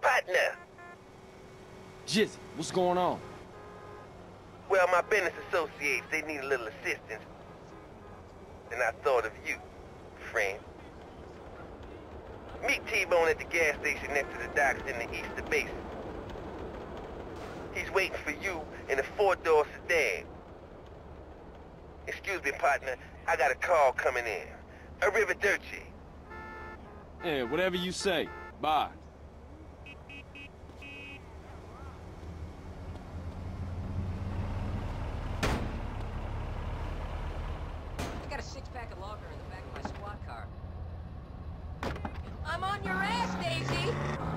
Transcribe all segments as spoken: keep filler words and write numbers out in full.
Partner! Jizzy, what's going on? Well, my business associates, they need a little assistance. And I thought of you, friend. Meet T-Bone at the gas station next to the docks in the Easter Basin. He's waiting for you in a four-door sedan. Excuse me, partner. I got a call coming in. Arrivederci. Yeah, whatever you say. Bye. I got a six-pack of lager in the back of my squad car. I'm on your ass, Daisy!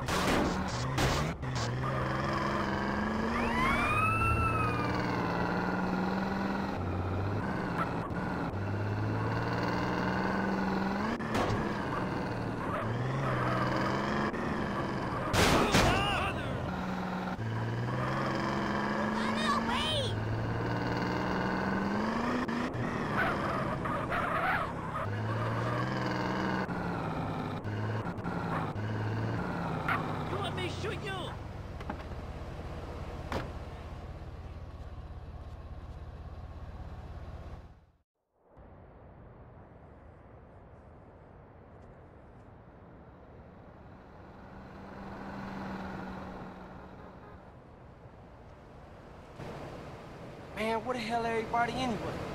Man, where the hell everybody anyway?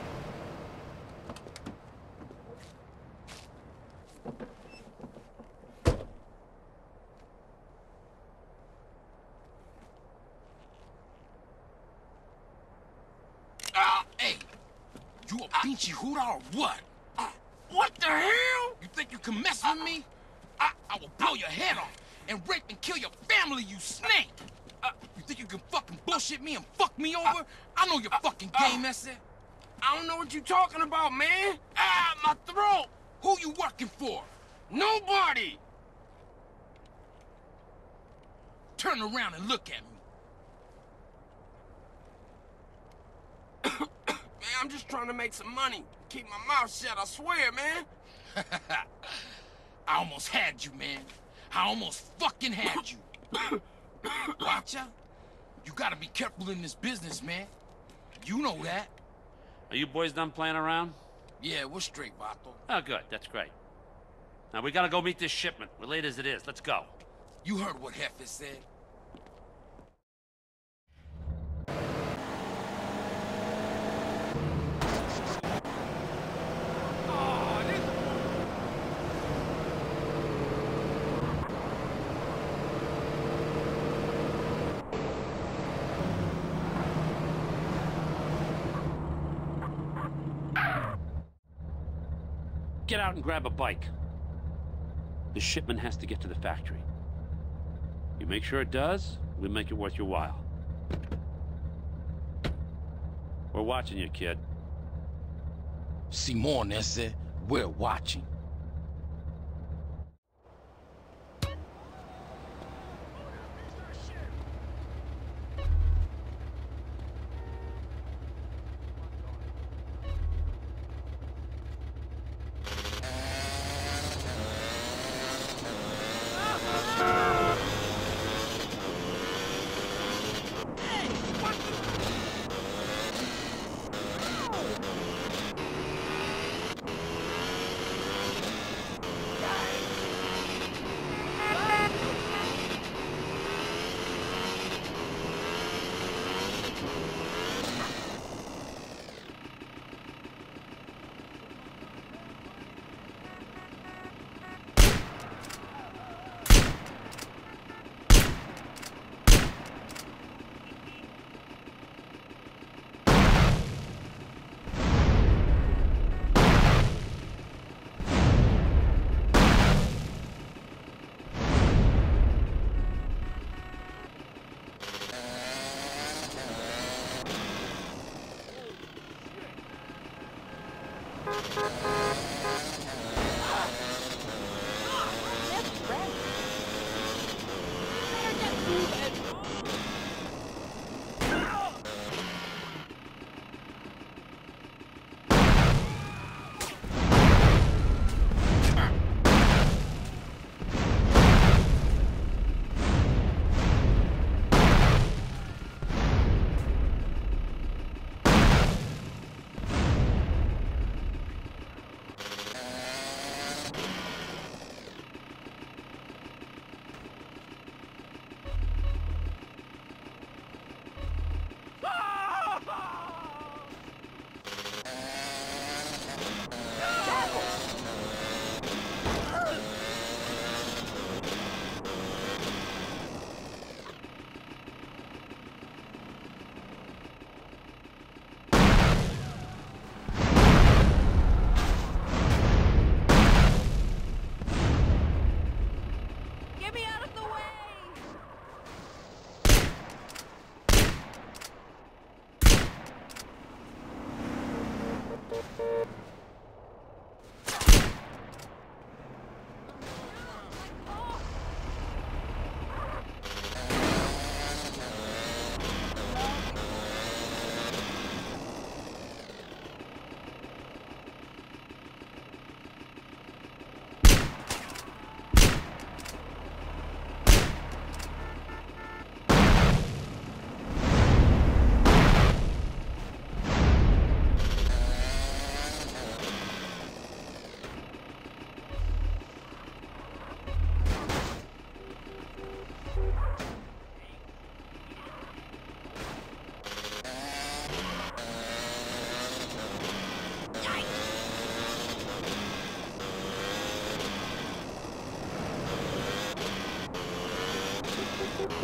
Ah, uh, hey! You a pinchy hooter or what? Uh, what the hell? You think you can mess with me? I, I will blow your head off and rape and kill your family, you snake! Uh, you think you can fucking bullshit me and fuck me over? I know your fucking game, that's it. I don't know what you talking about, man. Ah, my throat! Who you working for? Nobody! Turn around and look at me. Man, I'm just trying to make some money. Keep my mouth shut, I swear, man. I almost had you, man. I almost fucking had you. Watcha? You gotta be careful in this business, man. You know that. Are you boys done playing around? Yeah, we're straight, Vato. Oh, good. That's great. Now, we gotta go meet this shipment. We're late as it is. Let's go. You heard what Jefe said. Get out and grab a bike. The shipment has to get to the factory. You make sure it does, we'll make it worth your while. We're watching you, kid. Simon, ese, we're watching.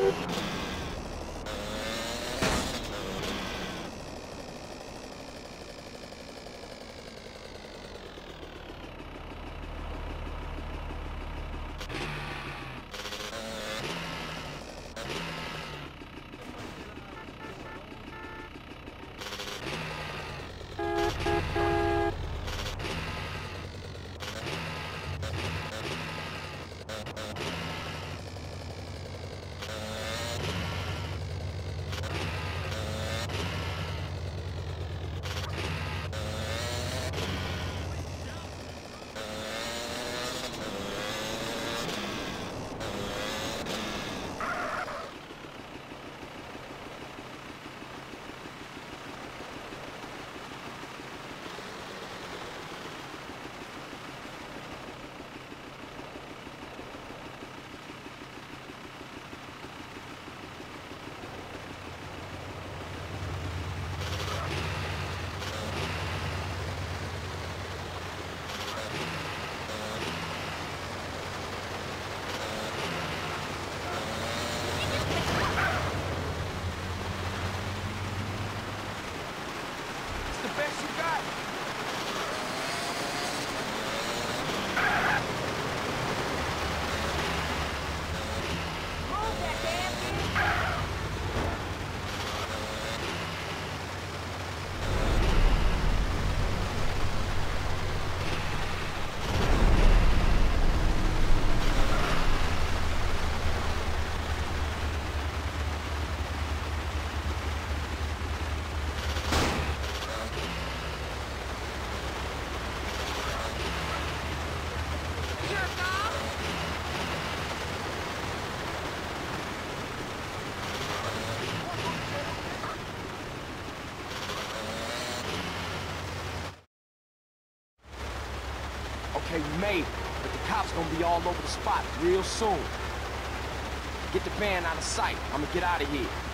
Okay, we made it, but the cops gonna be all over the spot real soon. Get the van out of sight. I'ma get out of here.